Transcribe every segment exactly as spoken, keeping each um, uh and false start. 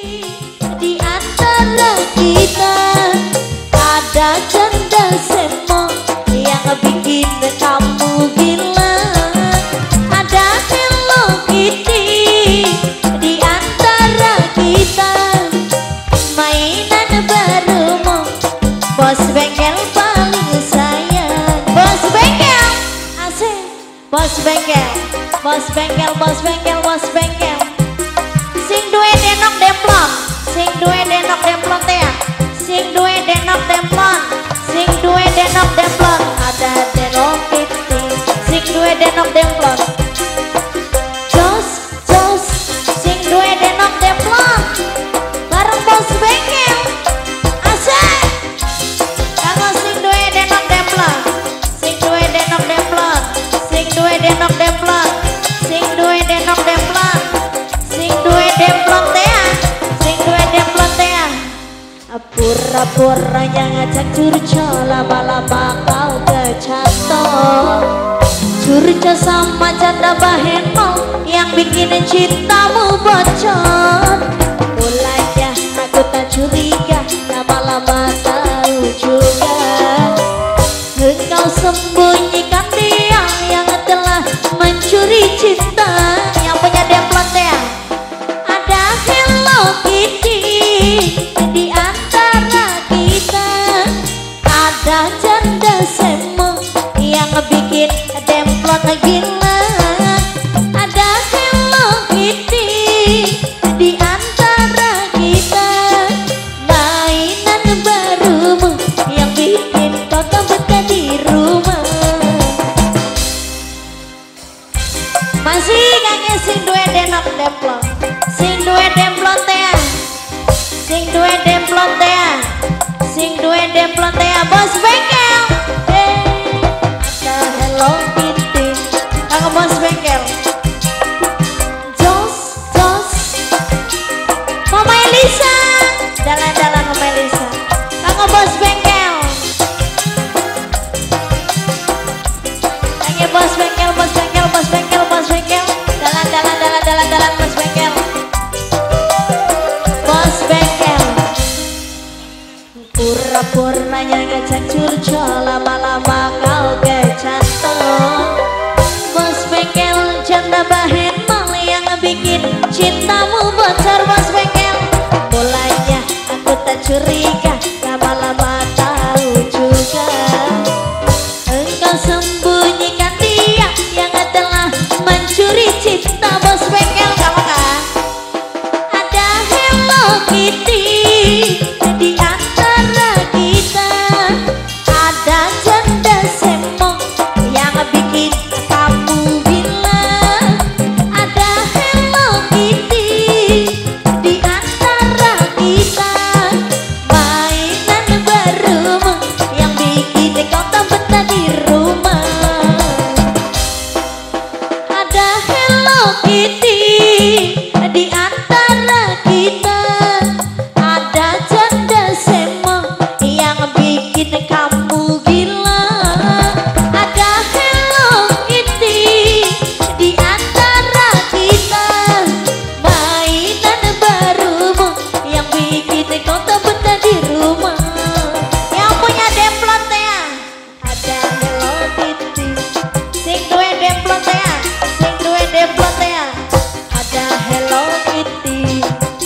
Di antara kita ada janda semok yang bikin kamu gila. Ada Hello Kitty di antara kita, mainan barumu bos bengkel paling sayang. Bos bengkel asik, bos bengkel, bos bengkel, bos bengkel, bos bengkel. Sing duwe denok demplon, sing duwe denok demplon teh, sing duwe denok demplon, sing duwe denok demplon. Ada Hello Kitty, sing duwe denok demplon. Jos, jos, sing duwe denok demplon, bareng bos bengkel. Asik, kanggo sing duwe denok demplon, sing duwe denok demplon, sing duwe denok demplon, sing duwe denok demplon, sing duwe demplon teh, sing duwe demplon teh. Pura-puranya ngajak curco, lama-lama kau kecantol. Curco sama janda baheno yang bikin cintamu bocor. Mulanya aku tak curiga, lama-lama tahu juga engkau sembunyikan dia yang telah mencuri cinta. Yang punya demplon teh ada Hello Kitty di antara kita, ada janda semok yang bikin demplon gila. Ada Hello Kitty di antara kita, mainan barumu yang bikin kau tak betah di rumah. Masih kangen sing duwe denok demplon, sing duwe demplon teh, sing duwe demplon teh, sing duwe demplon teh. Bos bengkel, hey, ada Hello Kitty, kanggo bos bengkel. Jos, jos, Mama Elisa, dalan-dalan Mama Elisa, kanggo bos bengkel. Kanggo bos bengkel, bos bengkel, bos bengkel, bos bengkel, dalan-dalan, dalan-dalan, dalan bos bengkel. Bos bengkel, pura-puranya ngajak curco, lama-lama kau kecantol. Bos bengkel janda baheno yang bikin cintamu bocor. Bos bengkel, mulanya aku tak curiga, lama-lama tahu juga engkau sembunyikan dia yang telah mencuri cinta. Bos bengkel, kamu kan ada Hello Kitty di antara kita, ada janda semok yang bikin kamu gila. Ada Hello Kitty di antara kita, mainan barumu yang bikin kau tak betah di rumah. Ada Hello Kitty di antara kita, ada janda semok yang bikin kamu gila. Ada Hello Kitty di antara kita, mainan barumu yang bikin kau tak betah di rumah. Yang punya demplon teh ada Hello Kitty, sing duwe demplon teh, sing duwe demplon teh ada Hello Kitty.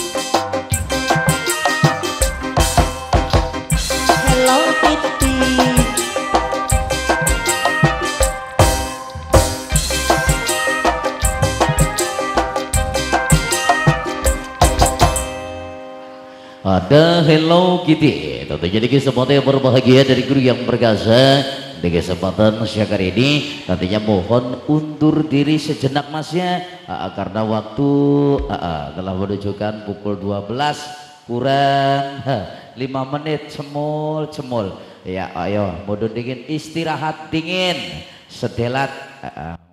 Hello Kitty, ada Hello Kitty. Tentunya di kesempatan yang berbahagia dari guru yang berjasa di kesempatan siang hari ini, nantinya mohon undur diri sejenak mas ya, uh, karena waktu uh, uh, telah menunjukkan pukul dua belas kurang lima menit. Cemul cemul ya, ayo mundur dingin, istirahat dingin sedelat. uh, uh.